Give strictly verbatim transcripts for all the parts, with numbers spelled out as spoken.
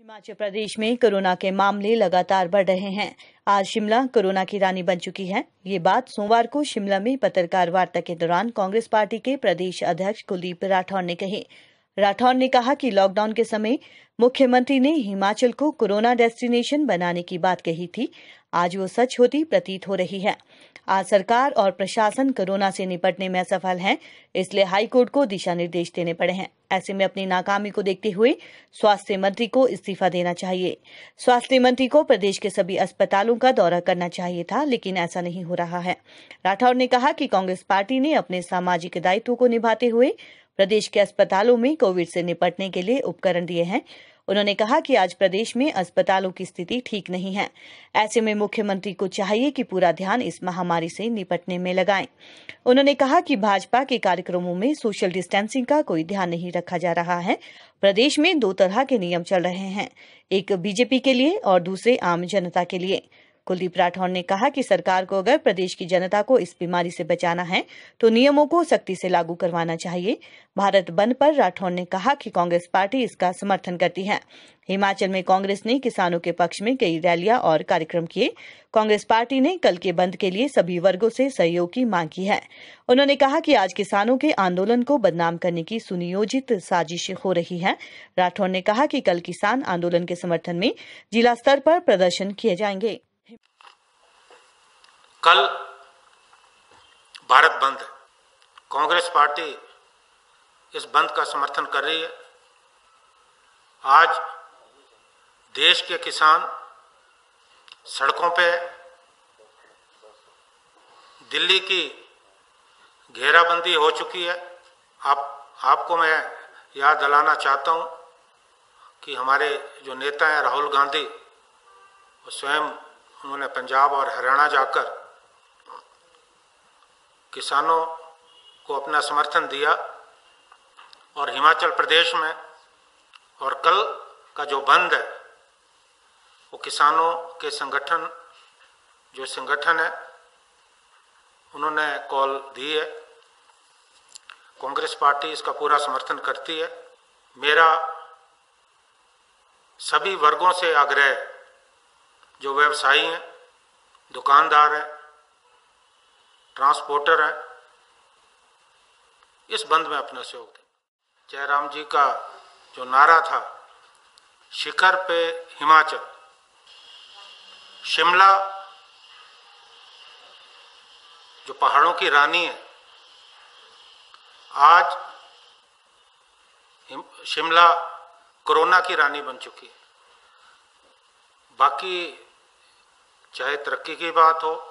हिमाचल प्रदेश में कोरोना के मामले लगातार बढ़ रहे हैं। आज शिमला कोरोना की रानी बन चुकी है। ये बात सोमवार को शिमला में पत्रकार वार्ता के दौरान कांग्रेस पार्टी के प्रदेश अध्यक्ष कुलदीप राठौर ने कही। राठौर ने कहा कि लॉकडाउन के समय मुख्यमंत्री ने हिमाचल को कोरोना डेस्टिनेशन बनाने की बात कही थी। आज वो सच होती प्रतीत हो रही है। आज सरकार और प्रशासन कोरोना से निपटने में असफल है, इसलिए हाईकोर्ट को दिशा निर्देश देने पड़े हैं। ऐसे में अपनी नाकामी को देखते हुए स्वास्थ्य मंत्री को इस्तीफा देना चाहिए। स्वास्थ्य मंत्री को प्रदेश के सभी अस्पतालों का दौरा करना चाहिए था, लेकिन ऐसा नहीं हो रहा है। राठौर ने कहा कि कांग्रेस पार्टी ने अपने सामाजिक दायित्व को निभाते हुए प्रदेश के अस्पतालों में कोविड से निपटने के लिए उपकरण दिए हैं। उन्होंने कहा कि आज प्रदेश में अस्पतालों की स्थिति ठीक नहीं है। ऐसे में मुख्यमंत्री को चाहिए कि पूरा ध्यान इस महामारी से निपटने में लगाएं। उन्होंने कहा कि भाजपा के कार्यक्रमों में सोशल डिस्टेंसिंग का कोई ध्यान नहीं रखा जा रहा है। प्रदेश में दो तरह के नियम चल रहे हैं, एक बीजेपी के लिए और दूसरे आम जनता के लिए। कुलदीप राठौर ने कहा कि सरकार को अगर प्रदेश की जनता को इस बीमारी से बचाना है तो नियमों को सख्ती से लागू करवाना चाहिए। भारत बंद पर राठौर ने कहा कि कांग्रेस पार्टी इसका समर्थन करती है। हिमाचल में कांग्रेस ने किसानों के पक्ष में कई रैलियां और कार्यक्रम किए। कांग्रेस पार्टी ने कल के बंद के लिए सभी वर्गों से सहयोग की मांग की है। उन्होंने कहा कि आज किसानों के आंदोलन को बदनाम करने की सुनियोजित साजिश हो रही है। राठौर ने कहा कि कल किसान आंदोलन के समर्थन में जिला स्तर पर प्रदर्शन किए जाएंगे। कल भारत बंद है। कांग्रेस पार्टी इस बंद का समर्थन कर रही है। आज देश के किसान सड़कों पे, दिल्ली की घेराबंदी हो चुकी है। आप आपको मैं याद दिलाना चाहता हूं कि हमारे जो नेता हैं राहुल गांधी, वो स्वयं उन्होंने पंजाब और हरियाणा जाकर किसानों को अपना समर्थन दिया। और हिमाचल प्रदेश में और कल का जो बंद है वो किसानों के संगठन जो संगठन है उन्होंने कॉल दी है। कांग्रेस पार्टी इसका पूरा समर्थन करती है। मेरा सभी वर्गों से आग्रह है, जो व्यवसायी हैं, दुकानदार हैं, ट्रांसपोर्टर हैं, इस बंद में अपना सहयोग दें। जयराम जी का जो नारा था, शिखर पे हिमाचल, शिमला जो पहाड़ों की रानी है, आज शिमला कोरोना की रानी बन चुकी है। बाकी चाहे तरक्की की बात हो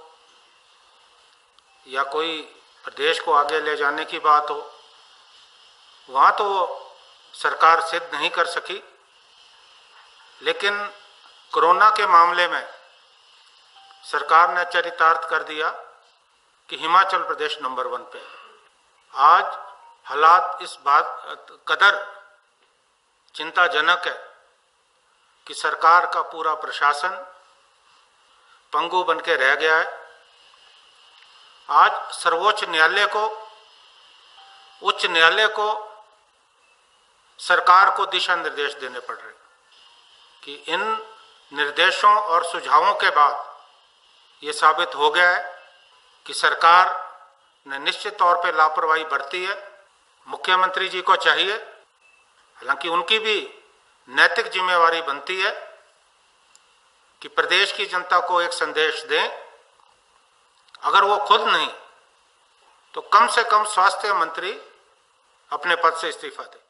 या कोई प्रदेश को आगे ले जाने की बात हो, वहाँ तो सरकार सिद्ध नहीं कर सकी, लेकिन कोरोना के मामले में सरकार ने चरितार्थ कर दिया कि हिमाचल प्रदेश नंबर वन पे। आज हालात इस बात कदर चिंताजनक है कि सरकार का पूरा प्रशासन पंगु बन के रह गया है। आज सर्वोच्च न्यायालय को, उच्च न्यायालय को सरकार को दिशा निर्देश देने पड़ रहे कि इन निर्देशों और सुझावों के बाद ये साबित हो गया है कि सरकार ने निश्चित तौर पे लापरवाही बरती है। मुख्यमंत्री जी को चाहिए, हालांकि उनकी भी नैतिक जिम्मेवारी बनती है कि प्रदेश की जनता को एक संदेश दें। अगर वो खुद नहीं तो कम से कम स्वास्थ्य मंत्री अपने पद से इस्तीफा दें।